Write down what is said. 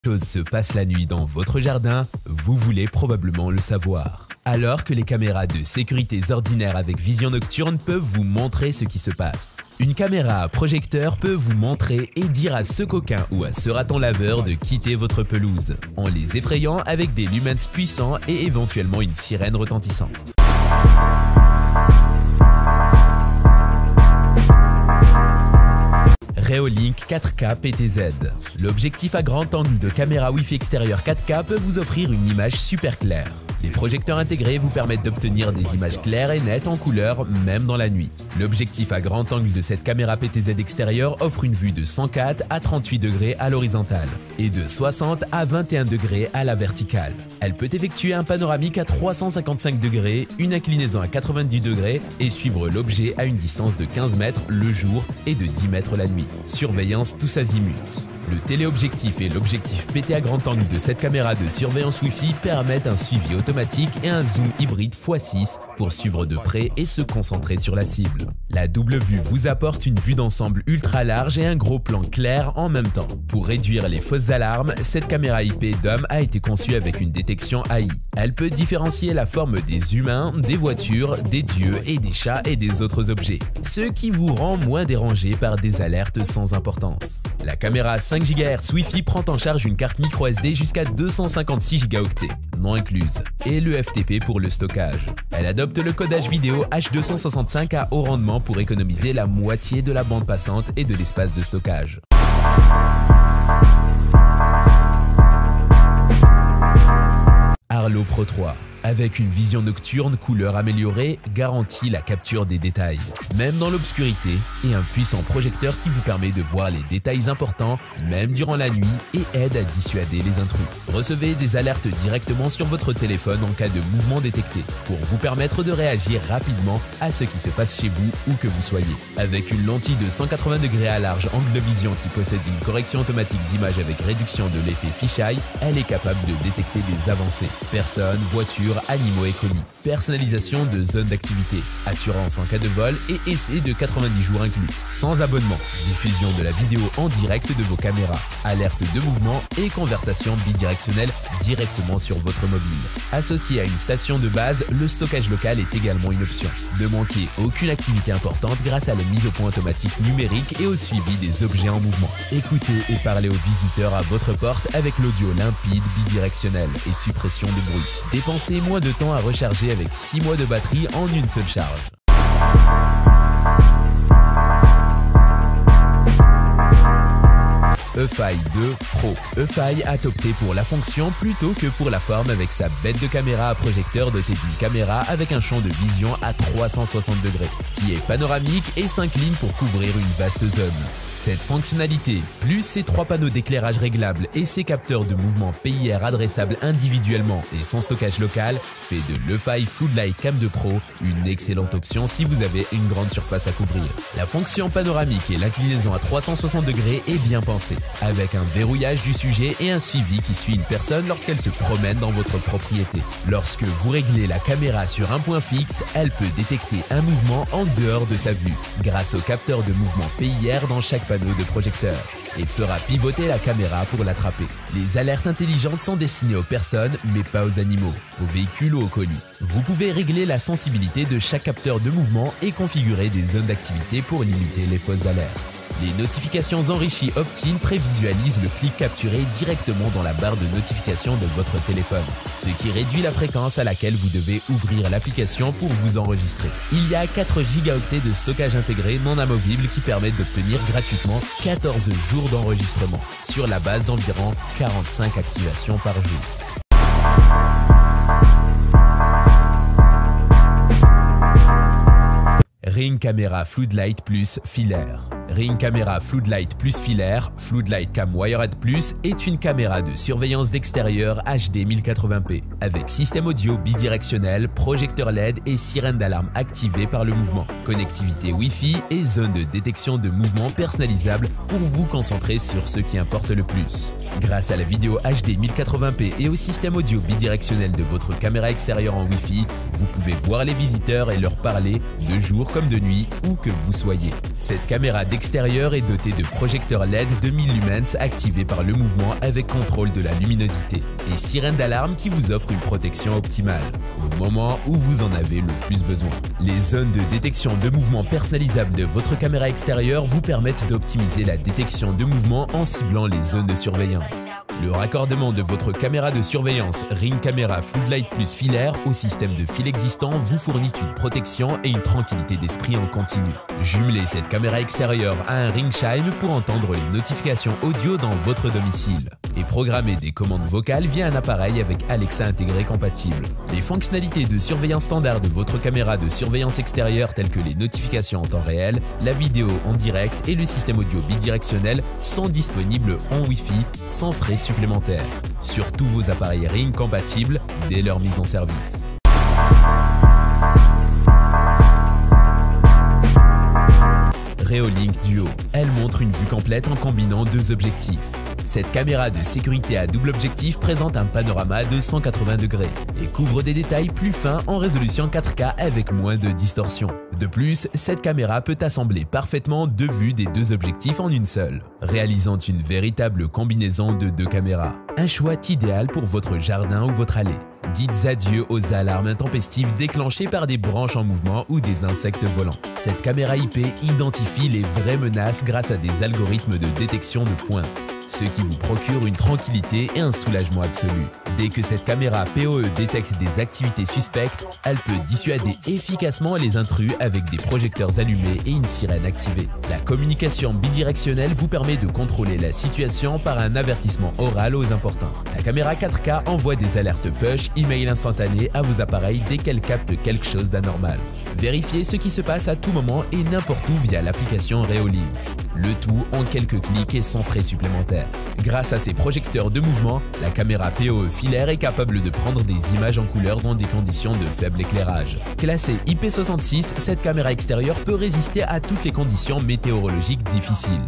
Chose se passe la nuit dans votre jardin, vous voulez probablement le savoir. Alors que les caméras de sécurité ordinaires avec vision nocturne peuvent vous montrer ce qui se passe. Une caméra à projecteur peut vous montrer et dire à ce coquin ou à ce raton laveur de quitter votre pelouse, en les effrayant avec des lumens puissants et éventuellement une sirène retentissante. Reolink 4K PTZ. L'objectif à grand angle de caméra Wi-Fi extérieur 4K peut vous offrir une image super claire. Les projecteurs intégrés vous permettent d'obtenir des images claires et nettes en couleur, même dans la nuit. L'objectif à grand angle de cette caméra PTZ extérieure offre une vue de 104 à 38 degrés à l'horizontale et de 60 à 21 degrés à la verticale. Elle peut effectuer un panoramique à 355 degrés, une inclinaison à 90 degrés et suivre l'objet à une distance de 15 mètres le jour et de 10 mètres la nuit. Surveillance tous azimuts. Le téléobjectif et l'objectif PT à grand angle de cette caméra de surveillance Wi-Fi permettent un suivi automatique et un zoom hybride x6 pour suivre de près et se concentrer sur la cible. La double vue vous apporte une vue d'ensemble ultra large et un gros plan clair en même temps. Pour réduire les fausses alarmes, cette caméra IP DOM a été conçue avec une détection AI. Elle peut différencier la forme des humains, des voitures, des dieux et des chats et des autres objets, ce qui vous rend moins dérangé par des alertes sans importance. La caméra 5 GHz Wi-Fi prend en charge une carte microSD jusqu'à 256 Go, non incluse, et le FTP pour le stockage. Elle adopte le codage vidéo H265 à haut rendement pour économiser la moitié de la bande passante et de l'espace de stockage. Arlo Pro 3. Avec une vision nocturne couleur améliorée, garantit la capture des détails, même dans l'obscurité, et un puissant projecteur qui vous permet de voir les détails importants, même durant la nuit, et aide à dissuader les intrus. Recevez des alertes directement sur votre téléphone en cas de mouvement détecté, pour vous permettre de réagir rapidement à ce qui se passe chez vous où que vous soyez. Avec une lentille de 180 degrés à large angle de vision qui possède une correction automatique d'image avec réduction de l'effet fisheye, elle est capable de détecter des avancées, personnes, voitures, animaux et colis, personnalisation de zones d'activité, assurance en cas de vol et essai de 90 jours inclus, sans abonnement, diffusion de la vidéo en direct de vos caméras, alerte de mouvement et conversation bidirectionnelle directement sur votre mobile. Associé à une station de base, le stockage local est également une option. Ne manquez aucune activité importante grâce à la mise au point automatique numérique et au suivi des objets en mouvement. Écoutez et parlez aux visiteurs à votre porte avec l'audio limpide, bidirectionnel et suppression de bruit. Dépensez moins de temps à recharger avec 6 mois de batterie en une seule charge. Eufy 2 Pro. Eufy a opté pour la fonction plutôt que pour la forme avec sa bête de caméra à projecteur dotée d'une caméra avec un champ de vision à 360 degrés, qui est panoramique et s'incline pour couvrir une vaste zone. Cette fonctionnalité, plus ses 3 panneaux d'éclairage réglables et ses capteurs de mouvement PIR adressables individuellement et son stockage local, fait de l'Eufy Floodlight Cam 2 Pro une excellente option si vous avez une grande surface à couvrir. La fonction panoramique et l'inclinaison à 360 degrés est bien pensée, avec un verrouillage du sujet et un suivi qui suit une personne lorsqu'elle se promène dans votre propriété. Lorsque vous réglez la caméra sur un point fixe, elle peut détecter un mouvement en dehors de sa vue, grâce au capteur de mouvement PIR dans chaque panneau de projecteur, et fera pivoter la caméra pour l'attraper. Les alertes intelligentes sont destinées aux personnes, mais pas aux animaux, aux véhicules ou aux colis. Vous pouvez régler la sensibilité de chaque capteur de mouvement et configurer des zones d'activité pour limiter les fausses alertes. Les notifications enrichies opt-in prévisualisent le clic capturé directement dans la barre de notification de votre téléphone, ce qui réduit la fréquence à laquelle vous devez ouvrir l'application pour vous enregistrer. Il y a 4 gigaoctets de stockage intégré non amovible qui permettent d'obtenir gratuitement 14 jours d'enregistrement, sur la base d'environ 45 activations par jour. Ring Camera Floodlight Plus Filaire. Ring Camera Floodlight Plus Filaire, Floodlight Cam Wired Plus est une caméra de surveillance d'extérieur HD 1080p avec système audio bidirectionnel, projecteur LED et sirène d'alarme activée par le mouvement, connectivité Wi-Fi et zone de détection de mouvement personnalisable pour vous concentrer sur ce qui importe le plus. Grâce à la vidéo HD 1080p et au système audio bidirectionnel de votre caméra extérieure en Wi-Fi, vous pouvez voir les visiteurs et leur parler de jour comme de nuit, où que vous soyez. Cette caméra d'extérieur est dotée de projecteurs LED de 1000 lumens activés par le mouvement avec contrôle de la luminosité et sirène d'alarme qui vous offre une protection optimale au moment où vous en avez le plus besoin. Les zones de détection de mouvement personnalisables de votre caméra extérieure vous permettent d'optimiser la détection de mouvement en ciblant les zones de surveillance. Le raccordement de votre caméra de surveillance Ring Camera Floodlight Plus filaire au système de fil existant vous fournit une protection et une tranquillité d'esprit en continu. Jumelez cette caméra extérieure à un Ring Chime pour entendre les notifications audio dans votre domicile et programmer des commandes vocales via un appareil avec Alexa intégré compatible. Les fonctionnalités de surveillance standard de votre caméra de surveillance extérieure telles que les notifications en temps réel, la vidéo en direct et le système audio bidirectionnel sont disponibles en Wi-Fi sans frais supplémentaires sur tous vos appareils Ring compatibles dès leur mise en service. Reolink Duo. Elle montre une vue complète en combinant deux objectifs. Cette caméra de sécurité à double objectif présente un panorama de 180 degrés et couvre des détails plus fins en résolution 4K avec moins de distorsion. De plus, cette caméra peut assembler parfaitement deux vues des deux objectifs en une seule, réalisant une véritable combinaison de deux caméras. Un choix idéal pour votre jardin ou votre allée. Dites adieu aux alarmes intempestives déclenchées par des branches en mouvement ou des insectes volants. Cette caméra IP identifie les vraies menaces grâce à des algorithmes de détection de pointe, ce qui vous procure une tranquillité et un soulagement absolu. Dès que cette caméra PoE détecte des activités suspectes, elle peut dissuader efficacement les intrus avec des projecteurs allumés et une sirène activée. La communication bidirectionnelle vous permet de contrôler la situation par un avertissement oral aux importants. La caméra 4K envoie des alertes push, email instantané à vos appareils dès qu'elle capte quelque chose d'anormal. Vérifiez ce qui se passe à tout moment et n'importe où via l'application Reolink. Le tout en quelques clics et sans frais supplémentaires. Grâce à ses projecteurs de mouvement, la caméra PoE filaire est capable de prendre des images en couleur dans des conditions de faible éclairage. Classée IP66, cette caméra extérieure peut résister à toutes les conditions météorologiques difficiles.